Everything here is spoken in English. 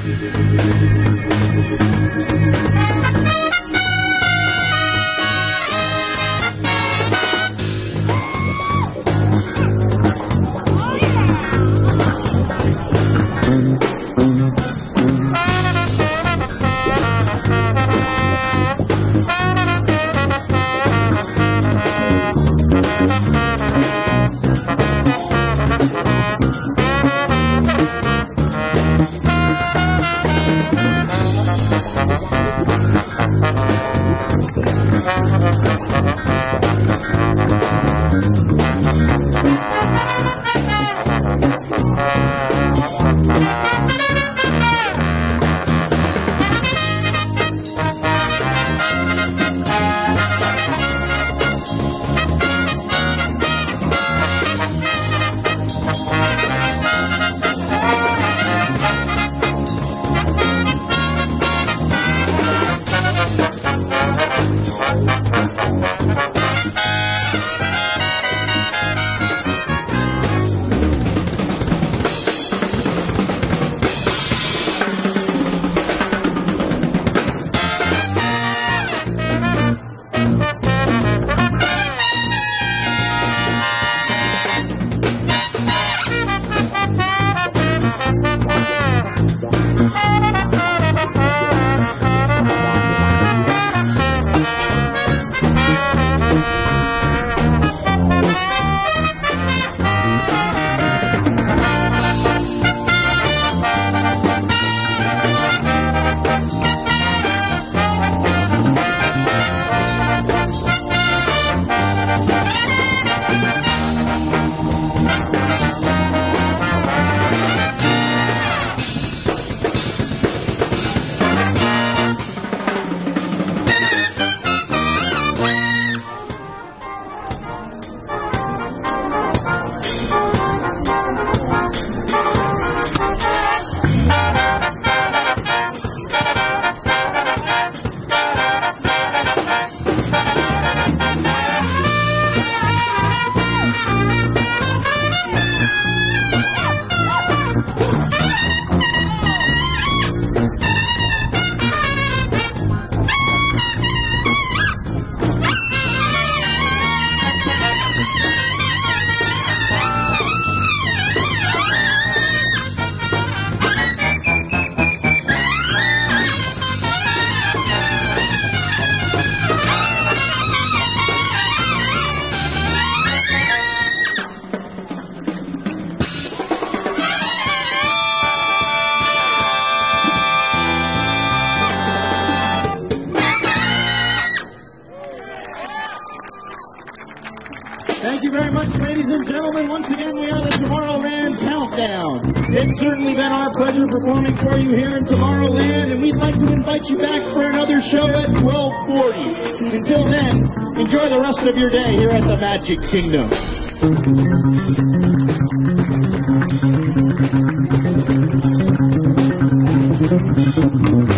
Thank you very much, ladies and gentlemen. Once again, we are the Tomorrowland Countdown. It's certainly been our pleasure performing for you here in Tomorrowland, and we'd like to invite you back for another show at 12:40. Until then, enjoy the rest of your day here at the Magic Kingdom.